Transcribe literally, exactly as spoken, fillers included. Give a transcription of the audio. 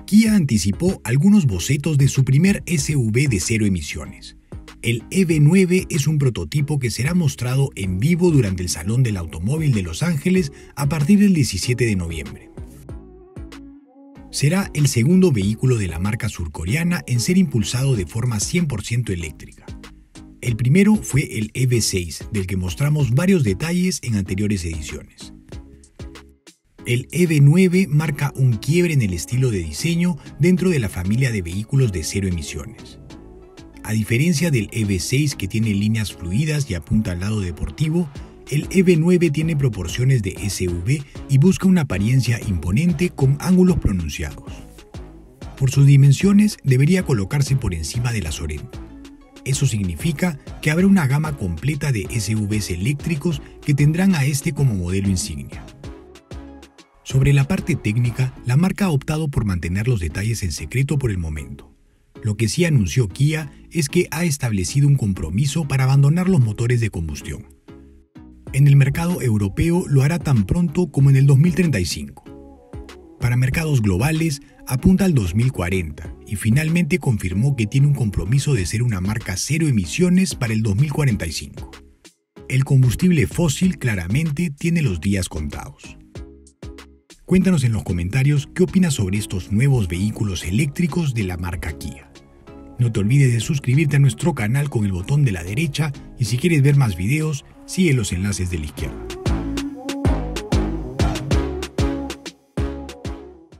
Kia anticipó algunos bocetos de su primer S U V de cero emisiones. El E V nueve es un prototipo que será mostrado en vivo durante el Salón del Automóvil de Los Ángeles a partir del diecisiete de noviembre. Será el segundo vehículo de la marca surcoreana en ser impulsado de forma cien por ciento eléctrica. El primero fue el E V seis, del que mostramos varios detalles en anteriores ediciones. El E V nueve marca un quiebre en el estilo de diseño dentro de la familia de vehículos de cero emisiones. A diferencia del E V seis, que tiene líneas fluidas y apunta al lado deportivo, el E V nueve tiene proporciones de S U V y busca una apariencia imponente con ángulos pronunciados. Por sus dimensiones, debería colocarse por encima de la Sorento. Eso significa que habrá una gama completa de S U Vs eléctricos que tendrán a este como modelo insignia. Sobre la parte técnica, la marca ha optado por mantener los detalles en secreto por el momento. Lo que sí anunció Kia es que ha establecido un compromiso para abandonar los motores de combustión. En el mercado europeo lo hará tan pronto como en el dos mil treinta y cinco. Para mercados globales apunta al dos mil cuarenta y finalmente confirmó que tiene un compromiso de ser una marca cero emisiones para el dos mil cuarenta y cinco. El combustible fósil claramente tiene los días contados. Cuéntanos en los comentarios qué opinas sobre estos nuevos vehículos eléctricos de la marca Kia. No te olvides de suscribirte a nuestro canal con el botón de la derecha y si quieres ver más videos, sigue los enlaces de la izquierda.